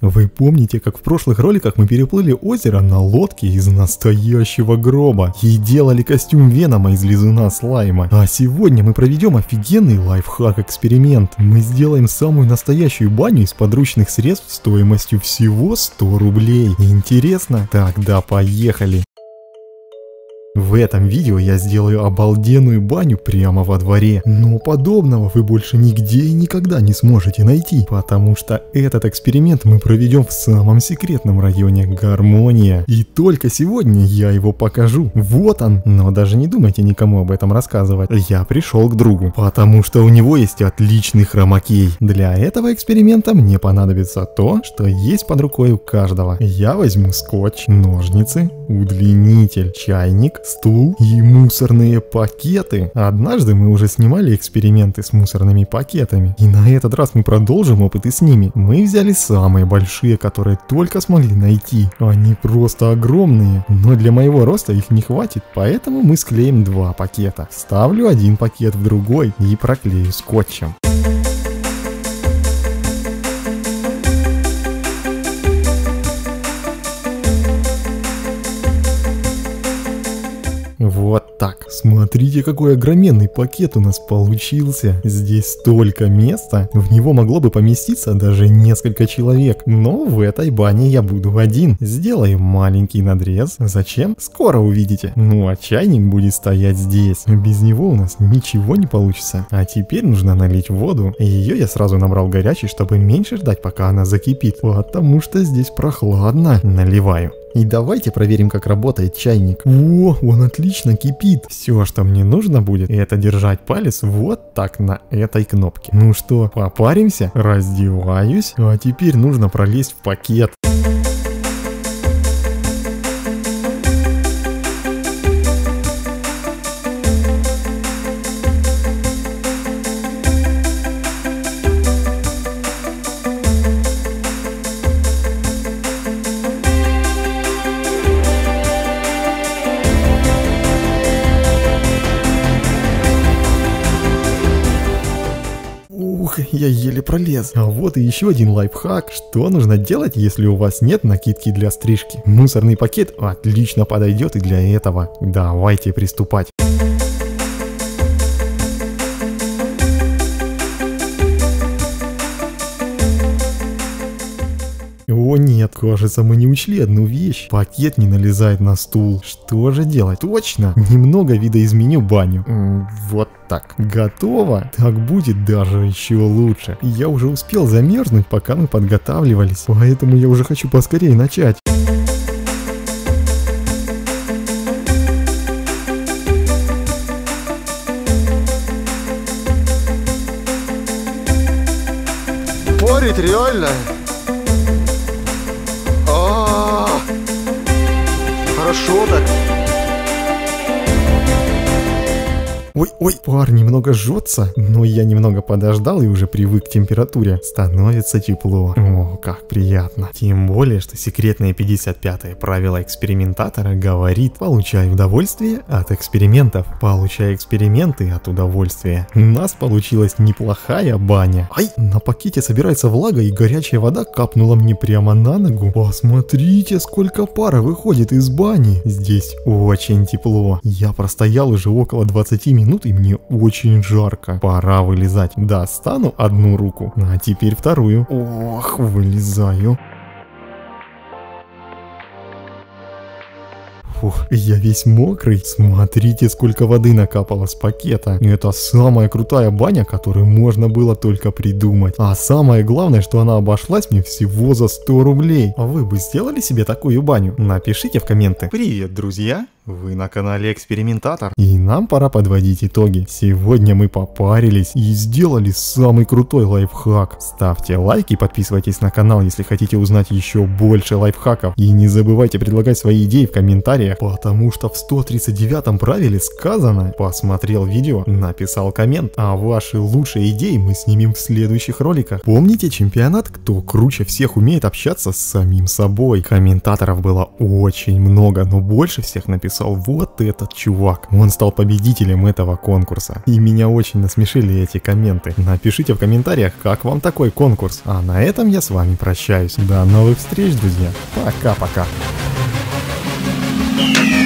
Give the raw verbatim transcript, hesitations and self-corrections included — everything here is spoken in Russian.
Вы помните, как в прошлых роликах мы переплыли озеро на лодке из настоящего гроба и делали костюм Венома из лизуна слайма? А сегодня мы проведем офигенный лайфхак-эксперимент. Мы сделаем самую настоящую баню из подручных средств стоимостью всего сто рублей. Интересно? Тогда поехали! В этом видео я сделаю обалденную баню прямо во дворе, но подобного вы больше нигде и никогда не сможете найти, потому что этот эксперимент мы проведем в самом секретном районе Гармония. И только сегодня я его покажу. Вот он, но даже не думайте никому об этом рассказывать. Я пришел к другу, потому что у него есть отличный хромакей. Для этого эксперимента мне понадобится то, что есть под рукой у каждого. Я возьму скотч, ножницы, удлинитель, чайник, стул и мусорные пакеты. Однажды мы уже снимали эксперименты с мусорными пакетами, и на этот раз мы продолжим опыты с ними. Мы взяли самые большие, которые только смогли найти. Они просто огромные, но для моего роста их не хватит, поэтому мы склеим два пакета. Ставлю один пакет в другой и проклею скотчем. Вот так. Смотрите, какой огроменный пакет у нас получился. Здесь столько места. В него могло бы поместиться даже несколько человек. Но в этой бане я буду один. Сделаю маленький надрез. Зачем? Скоро увидите. Ну а чайник будет стоять здесь. Без него у нас ничего не получится. А теперь нужно налить воду. Ее я сразу набрал горячей, чтобы меньше ждать, пока она закипит. Потому что здесь прохладно. Наливаю. И давайте проверим, как работает чайник. О, он отлично кипит. Все, что мне нужно будет, это держать палец вот так на этой кнопке. Ну что, попаримся? Раздеваюсь. А теперь нужно пролезть в пакет. Ух, я еле пролез. А вот и еще один лайфхак. Что нужно делать, если у вас нет накидки для стрижки? Мусорный пакет отлично подойдет и для этого. Давайте приступать. О нет, кажется, мы не учли одну вещь. Пакет не налезает на стул. Что же делать? Точно! Немного видоизменю баню. М-м, вот так. Готово? Так будет даже еще лучше. Я уже успел замерзнуть, пока мы подготавливались. Поэтому я уже хочу поскорее начать. Порить реально? Хорошо так. Ой, ой, пар немного жжется, но я немного подождал и уже привык к температуре. Становится тепло. О, как приятно. Тем более, что секретное пятьдесят пятое правило экспериментатора говорит: получай удовольствие от экспериментов. Получай эксперименты от удовольствия. У нас получилась неплохая баня. Ай, на пакете собирается влага, и горячая вода капнула мне прямо на ногу. Посмотрите, сколько пара выходит из бани. Здесь очень тепло. Я простоял уже около двадцати минут. Минут, и мне очень жарко. Пора вылезать. Достану одну руку, а теперь вторую. Ох, вылезаю. Фух, я весь мокрый. Смотрите, сколько воды накапало с пакета. Это самая крутая баня, которую можно было только придумать. А самое главное, что она обошлась мне всего за сто рублей. А вы бы сделали себе такую баню? Напишите в комменты. Привет, друзья! Вы на канале Экспериментатор. И нам пора подводить итоги. Сегодня мы попарились и сделали самый крутой лайфхак. Ставьте лайки и подписывайтесь на канал, если хотите узнать еще больше лайфхаков. И не забывайте предлагать свои идеи в комментариях, потому что в сто тридцать девятом правиле сказано: посмотрел видео, написал коммент, а ваши лучшие идеи мы снимем в следующих роликах. Помните чемпионат, кто круче всех умеет общаться с самим собой? Комментаторов было очень много, но больше всех написал написал вот этот чувак. Он стал победителем этого конкурса. И меня очень насмешили эти комменты. Напишите в комментариях, как вам такой конкурс. А на этом я с вами прощаюсь. До новых встреч, друзья. Пока-пока. Yeah.